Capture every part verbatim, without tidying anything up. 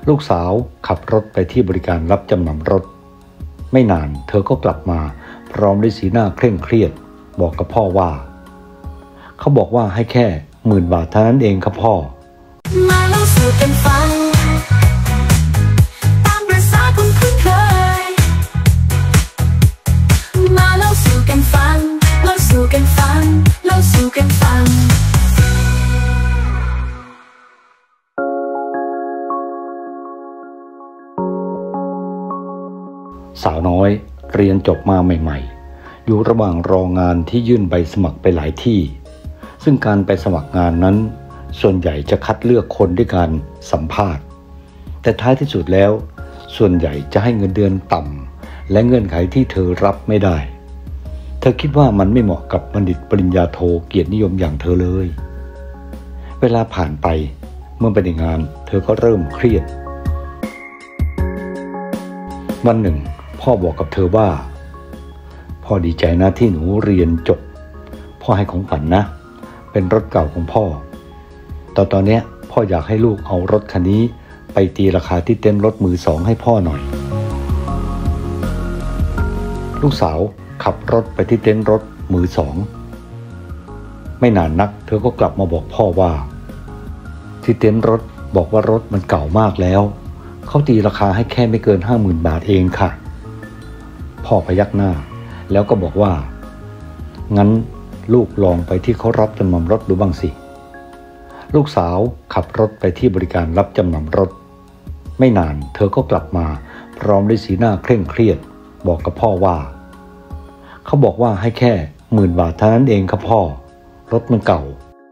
ลูกสาวขับรถไปที่บริการรับจำนำรถไม่นานเธอก็กลับมาพร้อมด้วยสีหน้าเคร่งเครียดบอกกับพ่อว่าเขาบอกว่าให้แค่หมื่นบาทเท่านั้นเองครับพ่อมาเล่าสู่กันฟังตามประสาคนคุ้นเคยมาเล่าสู่กันฟังเล่าสู่กันฟังเล่าสู่กันฟังสาวน้อยเรียนจบมาใหม่ๆอยู่ระหว่างรองานที่ยื่นใบสมัครไปหลายที่ซึ่งการไปสมัครงานนั้นส่วนใหญ่จะคัดเลือกคนด้วยการสัมภาษณ์แต่ท้ายที่สุดแล้วส่วนใหญ่จะให้เงินเดือนต่ำและเงื่อนไขที่เธอรับไม่ได้เธอคิดว่ามันไม่เหมาะกับบัณฑิตปริญญาโทเกียรตินิยมอย่างเธอเลยเวลาผ่านไปเมื่อไปในงานเธอก็เริ่มเครียดวันหนึ่งพ่อบอกกับเธอว่าพ่อดีใจนะที่หนูเรียนจบพ่อให้ของขวัญ นะเป็นรถเก่าของพ่อตอนตอนนี้พ่ออยากให้ลูกเอารถคันนี้ไปตีราคาที่เต็นท์รถมือสองให้พ่อหน่อยลูกสาวขับรถไปที่เต็นท์รถมือสองไม่นานนักเธอก็กลับมาบอกพ่อว่าที่เต็นท์รถบอกว่ารถมันเก่ามากแล้วเขาตีราคาให้แค่ไม่เกินห้าหมื่นบาทเองค่ะพ่อพยักหน้าแล้วก็บอกว่างั้นลูกลองไปที่เขารับจำนำรถดูบ้างสิลูกสาวขับรถไปที่บริการรับจำนำรถไม่นานเธอก็กลับมาพร้อมด้วยสีหน้าเคร่งเครียดบอกกับพ่อว่าเขาบอกว่าให้แค่หมื่นบาทเท่านั้นเองครับพ่อรถมันเก่า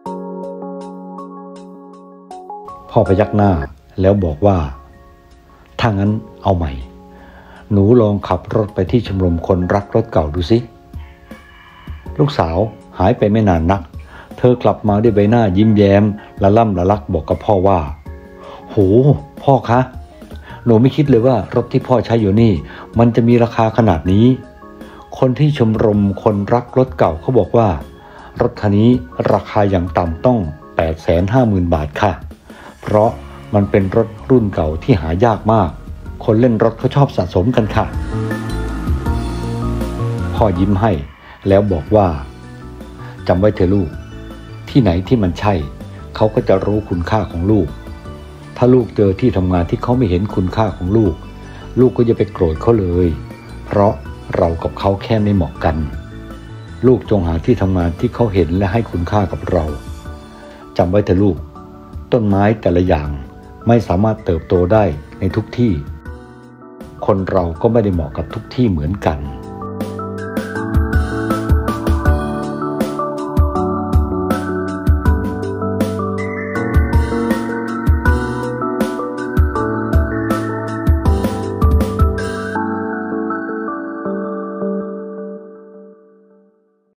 พ่อพยักหน้าแล้วบอกว่าถ้างั้นเอาใหม่หนูลองขับรถไปที่ชมรมคนรักรถเก่าดูสิลูกสาวหายไปไม่นานนักเธอกลับมาด้วยใบหน้ายิ้มแย้มละล่ำละลักบอกกับพ่อว่าโหพ่อคะหนูไม่คิดเลยว่ารถที่พ่อใช้อยู่นี่มันจะมีราคาขนาดนี้คนที่ชมรมคนรักรถเก่าเขาบอกว่ารถคันนี้ราคาอย่างต่ำต้อง แปดแสนห้าหมื่น บาทค่ะเพราะมันเป็นรถรุ่นเก่าที่หายากมากคนเล่นรถเขาชอบสะสมกันค่ะพ่อยิ้มให้แล้วบอกว่าจำไว้เถอะลูกที่ไหนที่มันใช่เขาก็จะรู้คุณค่าของลูกถ้าลูกเจอที่ทำงานที่เขาไม่เห็นคุณค่าของลูกลูกก็อย่าไปโกรธเขาเลยเพราะเรากับเขาแค่ไม่เหมาะกันลูกจงหาที่ทำงานที่เขาเห็นและให้คุณค่ากับเราจำไว้เถอะลูกต้นไม้แต่ละอย่างไม่สามารถเติบโตได้ในทุกที่คนเราก็ไม่ได้เหมาะกับทุกที่เหมือนกัน